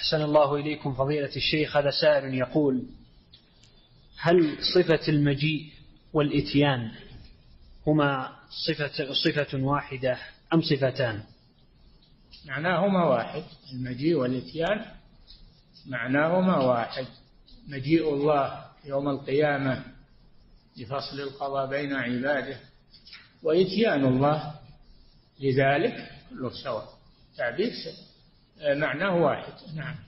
أحسن الله إليكم فضيلة الشيخ. هذا سائل يقول: هل صفة المجيء والإتيان هما صفة واحدة أم صفتان؟ معناهما واحد. المجيء والإتيان معناهما واحد. مجيء الله يوم القيامة لفصل القضاء بين عباده، وإتيان الله لذلك كله سواء، تعبير معناه واحد. نعم.